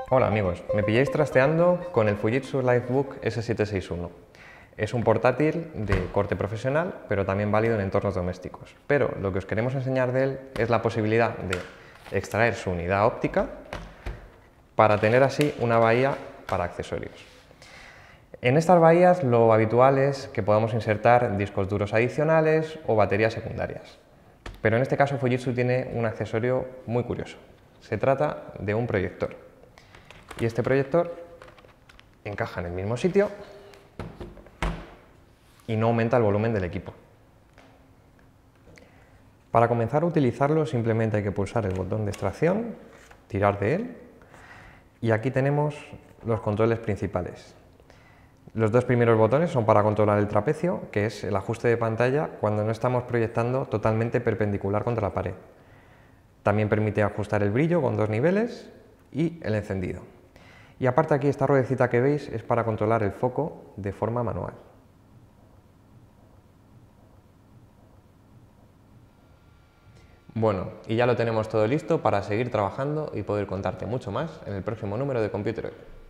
Hola amigos, me pilláis trasteando con el Fujitsu Livebook S761. Es un portátil de corte profesional, pero también válido en entornos domésticos. Pero lo que os queremos enseñar de él es la posibilidad de extraer su unidad óptica para tener así una bahía para accesorios. En estas bahías lo habitual es que podamos insertar discos duros adicionales o baterías secundarias. Pero en este caso Fujitsu tiene un accesorio muy curioso. Se trata de un proyector. Y este proyector encaja en el mismo sitio y no aumenta el volumen del equipo. Para comenzar a utilizarlo simplemente hay que pulsar el botón de extracción, tirar de él y aquí tenemos los controles principales. Los dos primeros botones son para controlar el trapecio, que es el ajuste de pantalla cuando no estamos proyectando totalmente perpendicular contra la pared. También permite ajustar el brillo con dos niveles y el encendido. Y aparte aquí esta ruedecita que veis es para controlar el foco de forma manual. Bueno, y ya lo tenemos todo listo para seguir trabajando y poder contarte mucho más en el próximo número de Computer Hoy.